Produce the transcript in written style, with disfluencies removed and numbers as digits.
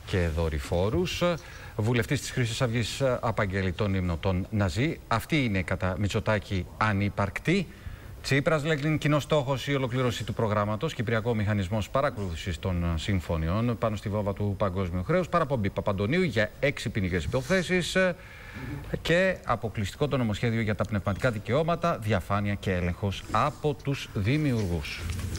και δορυφόρους. Βουλευτής της Χρυσής Αυγής απαγγέλει τον ύμνο των Ναζί. Αυτή είναι κατά Μητσοτάκη ανύπαρκτη. Τσίπρας λέει κοινός στόχος η ολοκλήρωση του προγράμματος, Κυπριακό Μηχανισμός Παρακολούθησης των Συμφωνιών πάνω στη βόμβα του παγκόσμιου χρέους, παραπομπή Παπαντονίου για 6 ποινικές υποθέσεις και αποκλειστικό το νομοσχέδιο για τα πνευματικά δικαιώματα, διαφάνεια και έλεγχος από τους δημιουργούς.